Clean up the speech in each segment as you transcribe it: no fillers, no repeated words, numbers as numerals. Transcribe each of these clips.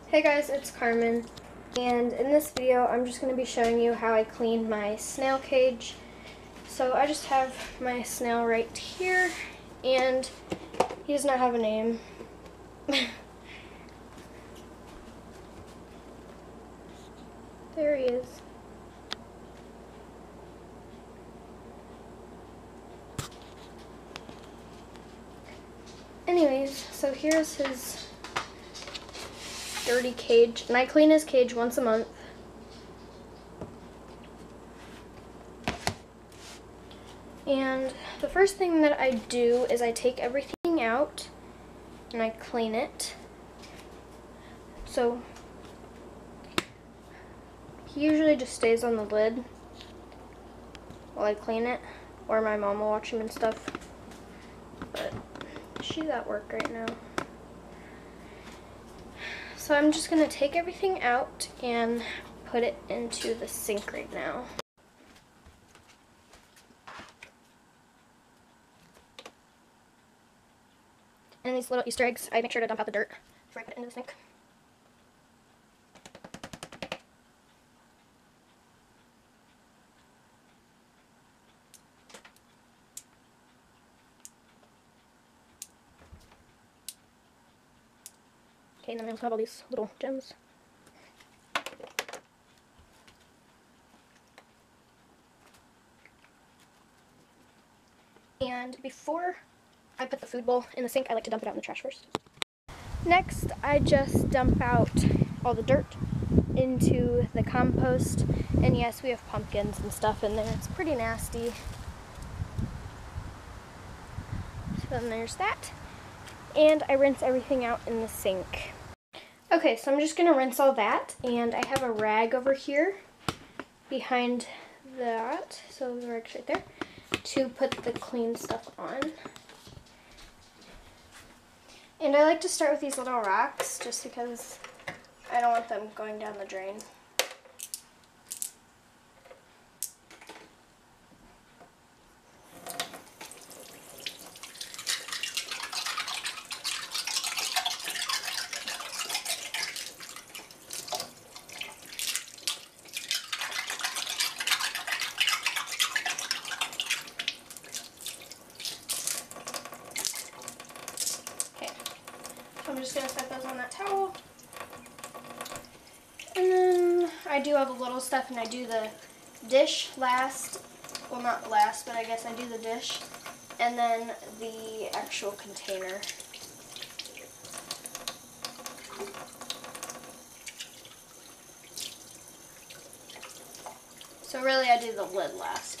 Hey guys, it's Carmen, and in this video I'm just going to be showing you how I clean my snail cage. So I just have my snail right here, and he does not have a name. There he is. Anyways, so here's his dirty cage, and I clean his cage once a month. And the first thing that I do is I take everything out and I clean it. So he usually just stays on the lid while I clean it, or my mom will watch him and stuff, but she's at work right now. So I'm just going to take everything out and put it into the sink right now. And these little Easter eggs, I make sure to dump out the dirt before I put it into the sink. Okay, and then I also have all these little gems. And before I put the food bowl in the sink, I like to dump it out in the trash first. Next, I just dump out all the dirt into the compost. And yes, we have pumpkins and stuff in there. It's pretty nasty. So then there's that. And I rinse everything out in the sink. Okay, so I'm just going to rinse all that, and I have a rag over here behind that, so the rag's right there, to put the clean stuff on. And I like to start with these little rocks just because I don't want them going down the drain. I'm just going to set those on that towel. And then I do all the little stuff, and I do the dish last. Well, not last, but I guess I do the dish. And then the actual container. So really I do the lid last.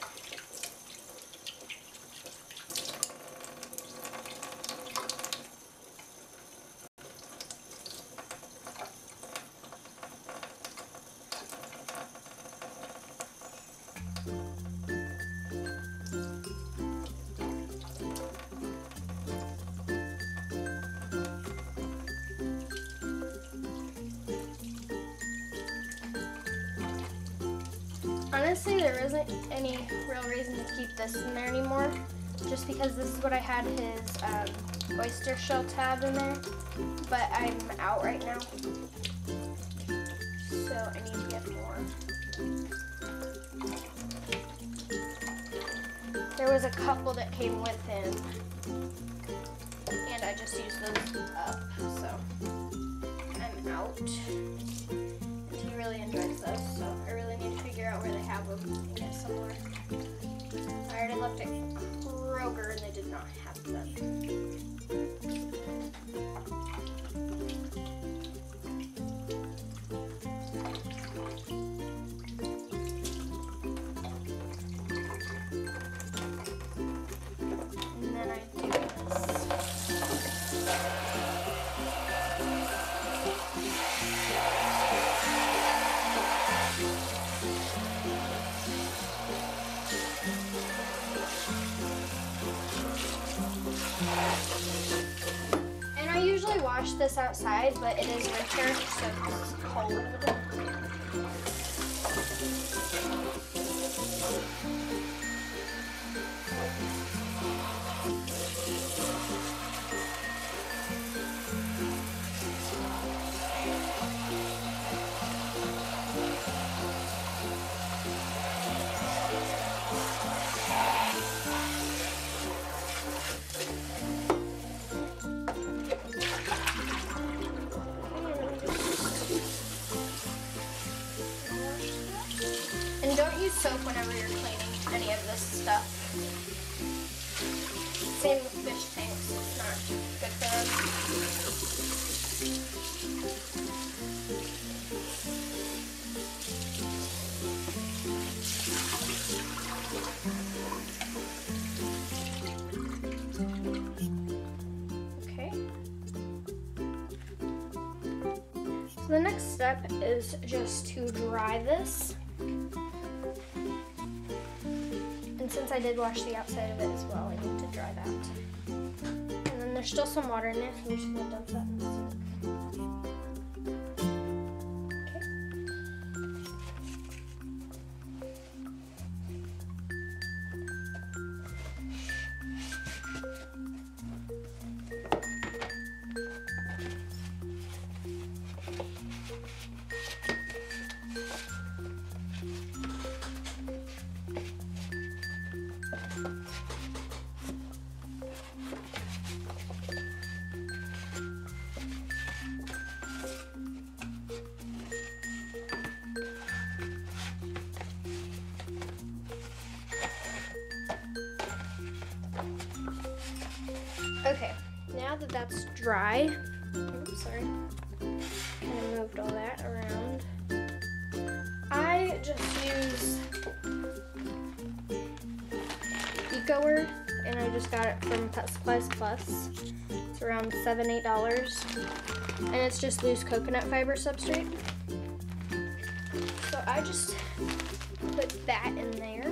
Honestly, there isn't any real reason to keep this in there anymore, just because this is what I had his oyster shell tab in there, but I'm out right now, so I need to get more. There was a couple that came with him, and I just used those up, so I'm out. He really enjoys those, so I really need to figure out where they have them and get some more. I already looked at Kroger and they did not have them. And then I do this. And I usually wash this outside, but it is winter, so it's cold. soap whenever you're cleaning any of this stuff. Same with fish tanks, it's not good for them. Okay. So the next step is just to dry this. And since I did wash the outside of it as well, I need to dry that. And then there's still some water in it, so I'm just going to dump that in the sink. Okay, now that that's dry, oops, sorry, kind of moved all that around. I just use EcoWord, and I just got it from Pet Supplies Plus. It's around $7, $8, and it's just loose coconut fiber substrate. So I just put that in there.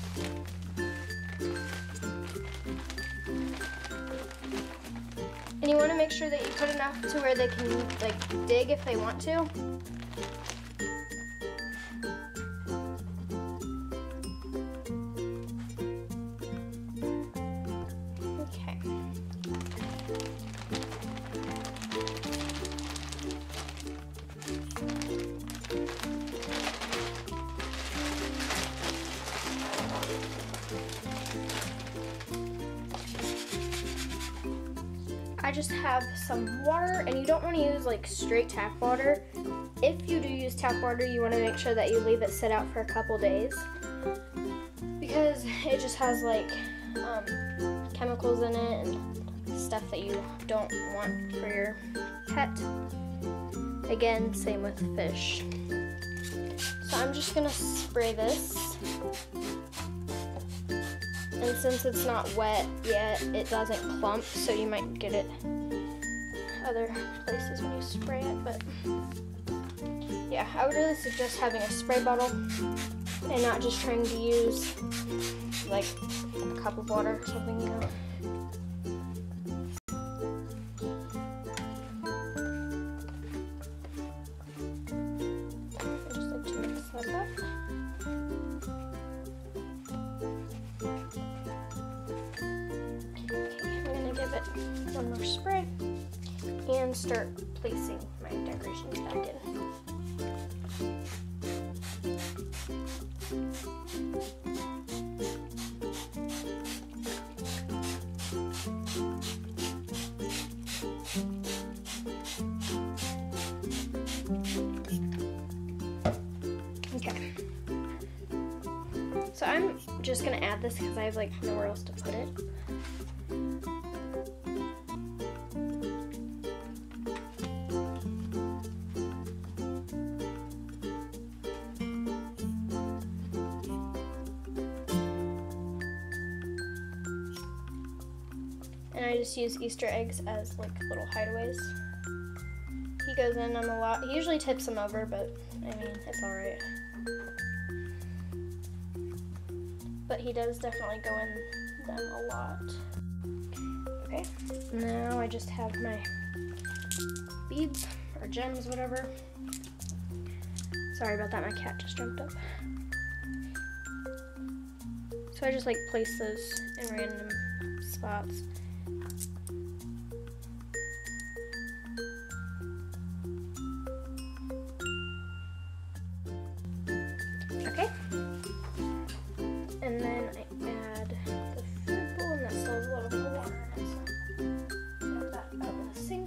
And you want to make sure that you put enough to where they can like dig if they want to. Okay. I just have some water, and you don't want to use like straight tap water. If you do use tap water, you want to make sure that you leave it sit out for a couple days, because it just has like chemicals in it and stuff that you don't want for your pet. Again, same with fish. So I'm just gonna spray this. And since it's not wet yet, it doesn't clump, so you might get it other places when you spray it, but yeah, I would really suggest having a spray bottle and not just trying to use like a cup of water or something, you know. I just like to mix that up. Give it one more spray and start placing my decorations back in. Okay. So I'm just gonna add this because I have like nowhere else to put it. And I just use Easter eggs as like little hideaways. He goes in them a lot. He usually tips them over, but I mean, it's alright. But he does definitely go in them a lot. Okay, now I just have my beads or gems, whatever. Sorry about that, my cat just jumped up. So I just like place those in random spots. Okay. And then I add the food bowl, and that still has a little bit of water in it, so dump that out in the sink.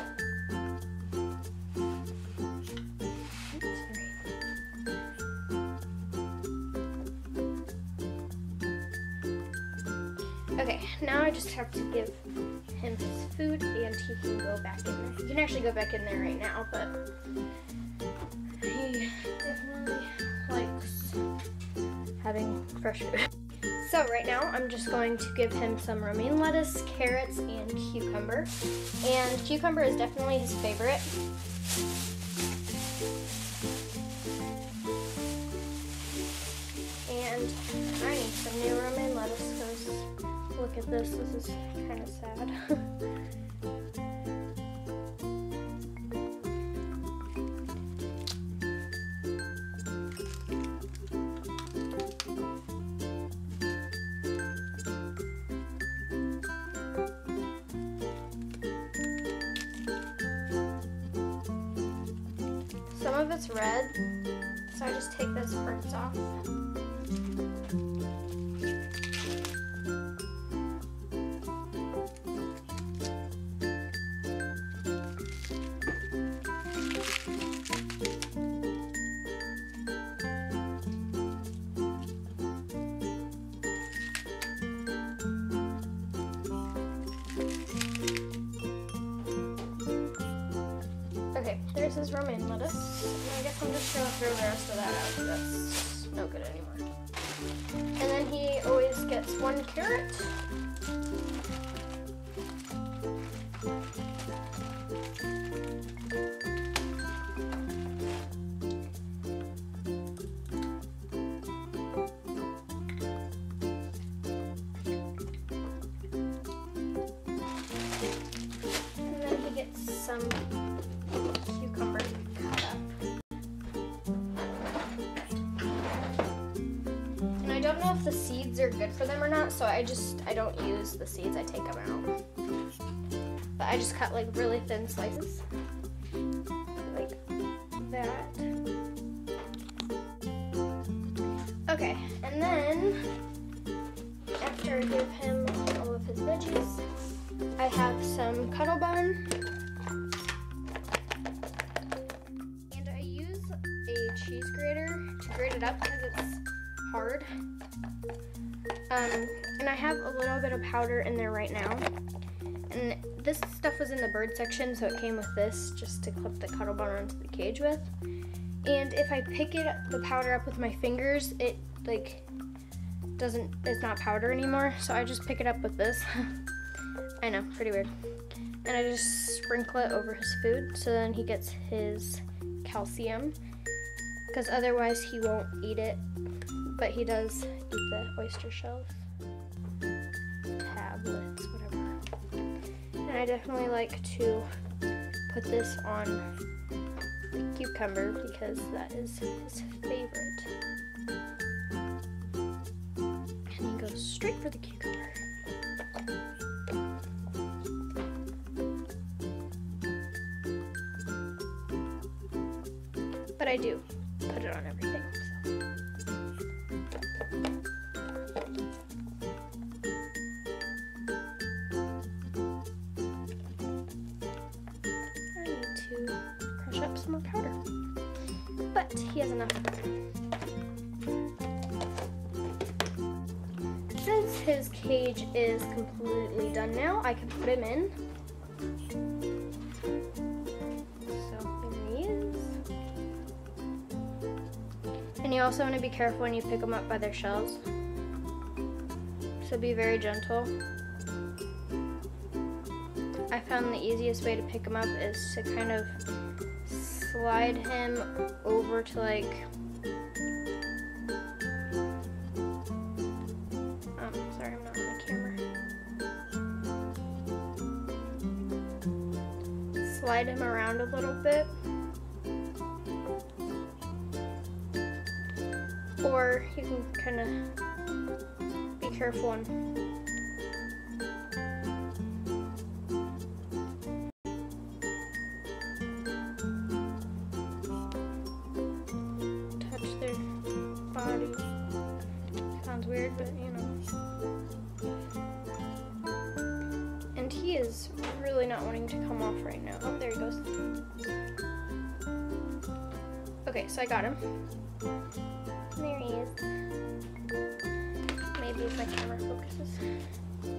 Oops, sorry. Okay, now I just have to give him his food and he can go back in there. He can actually go back in there right now, but he definitely likes having fresh food. So right now I'm just going to give him some romaine lettuce, carrots, and cucumber. And cucumber is definitely his favorite. And I need some new romaine lettuce because look at this, this is kind of sad. Some of it's red, so I just take those parts off. Okay, there's his romaine lettuce. And I guess I'm just gonna throw the rest of that out because that's no good anymore. And then he always gets one carrot. And then he gets some cucumber cut up. And I don't know if the seeds are good for them or not, so I don't use the seeds, I take them out. But I just cut like really thin slices, like that. Okay, and then after I give him all of his veggies, I have some cuddle bun. Cheese grater to grate it up because it's hard. And I have a little bit of powder in there right now. And this stuff was in the bird section, so it came with this just to clip the cuddle bun onto the cage with. And if I pick the powder up with my fingers, it it's not powder anymore. So I just pick it up with this. I know, pretty weird. And I just sprinkle it over his food so then he gets his calcium. Because otherwise he won't eat it, but he does eat the oyster shells, tablets, whatever. And I definitely like to put this on the cucumber because that is his favorite. And he goes straight for the cucumber. But I do put it on everything. So. I need to crush up some more powder, but he has enough. Since his cage is completely done now, I can put him in. And you also want to be careful when you pick them up by their shells. So be very gentle. I found the easiest way to pick him up is to kind of slide him over to like, sorry, I'm not on the camera. Slide him around a little bit. Or you can kind of be careful and touch their body. Sounds weird, but you know. And he is really not wanting to come off right now. Oh, there he goes. Okay, so I got him. There he is. Maybe if my camera focuses.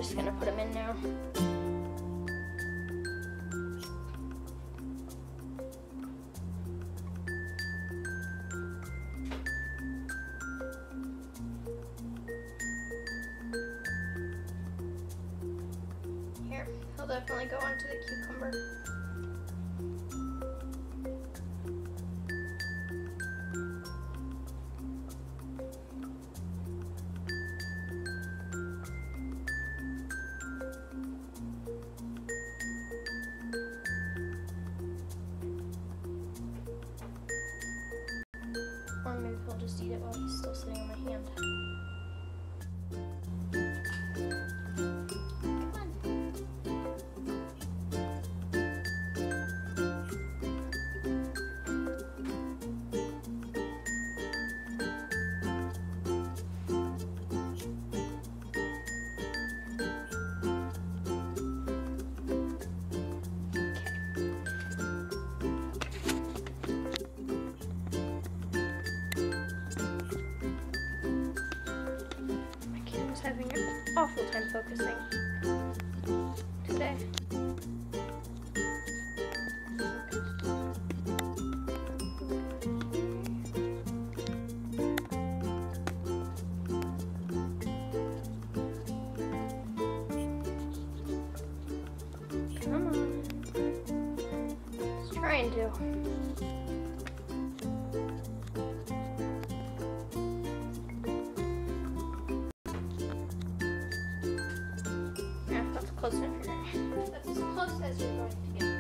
just gonna put them in now. Here, he'll definitely go onto the cucumber. Or maybe he'll just eat it while he's still sitting on my hand. Come on. Having an awful time focusing today. Come on. Just trying to. Close enough. That's as close as you're going to get.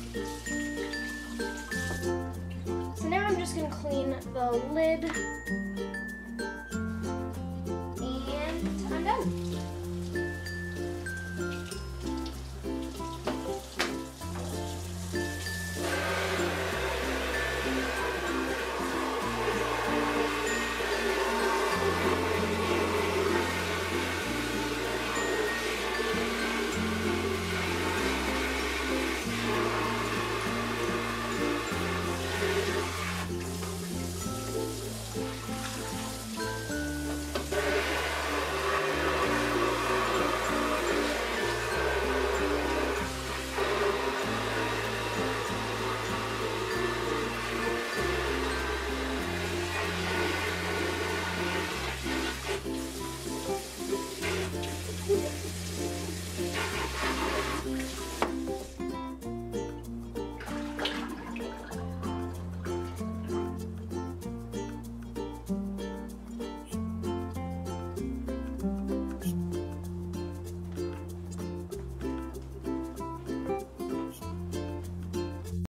So now I'm just going to clean the lid